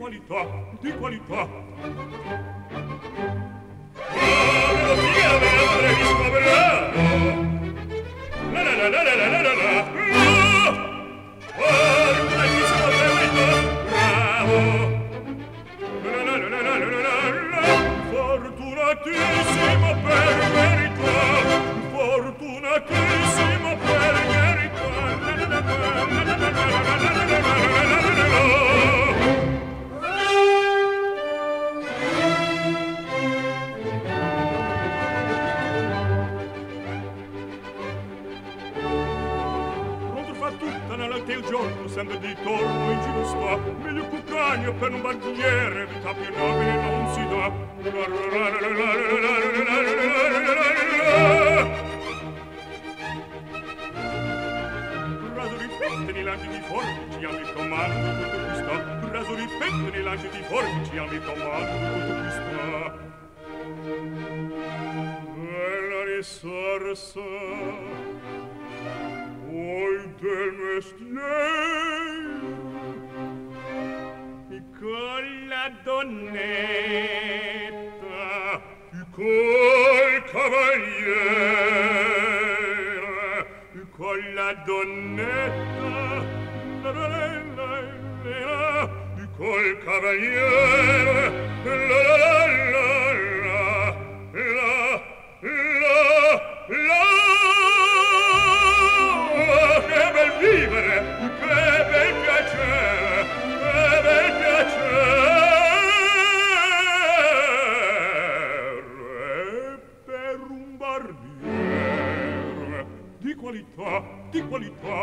qualità, di qualità. La la la la la la la la. Fortunatissimo per verità, bravo. La la la la la la la la. Fortunatissimo per verità, fortunatissimo per verità. La la la la la la la la la. Il giorno sempre di torno in giro sta, meglio cuccagno per un barbiere, vita più nobile non si dà. Raso ripettono i lanci di forbici, hanno il comando di tutto qui sta. Raso ripettono i lanci di forbici, hanno il comando di tutto qui sta. Bella risorsa voi del mestiere, e con la donnetta, e col cavaliere, e con la donnetta, la la la la la, e col cavaliere, la la la la la. Che bel vivere, che bel piacere, che bel piacere per un barbiere di qualità, di qualità.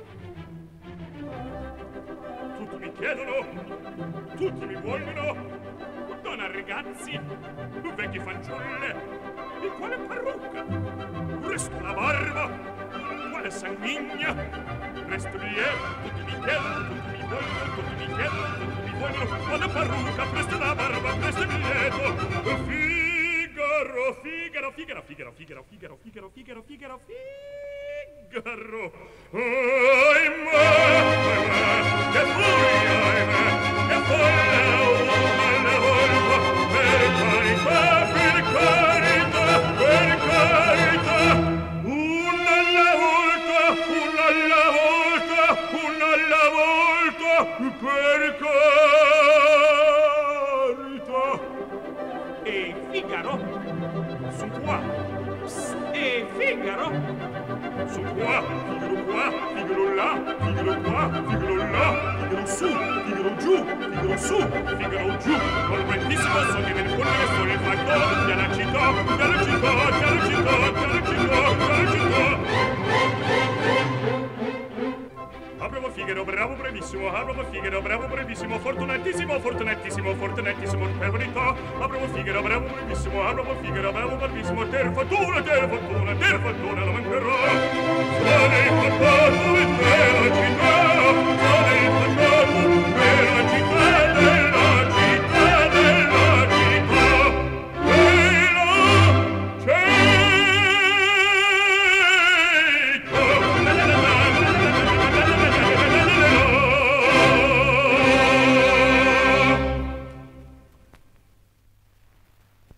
Tutti mi chiedono, tutti mi vogliono, donna ragazzi, vecchi fanciulle, di quale parrucca, resto la barba, quale sanguigna, resto lieto, tutti mi chiedono, tutti mi vogliono, tutti mi chiedono, tutti mi vogliono, quale parrucca, presto la barba, presto il lieto. Figaro, Figaro, Figaro, Figaro, Figaro, Figaro, Figaro, Figaro, Figaro, Figaro. Ahimè, che furia, ahimè, che folle alla volta, per carità, per carità, per carità. Una alla volta, una alla volta, una alla volta, per carità. E Figaro, su qua. E Figaro, su qua, Figaro là, Figaro qua, Figaro là, Figaro su, Figaro giù, Figaro su, Figaro giù. Col ventissimo sogno del fulmine sole il fatto, della città, della città, della città, della città, della città. Bravo Figaro, bravo bravissimo, bravo Figaro, bravo bravissimo, fortunatissimo, fortunatissimo, fortunatissimo, per verità. Bravo Figaro, bravo bravissimo, bravo Figaro, bravo bravissimo, ter fortuna, la mancherò. Sono il fatto di te la città,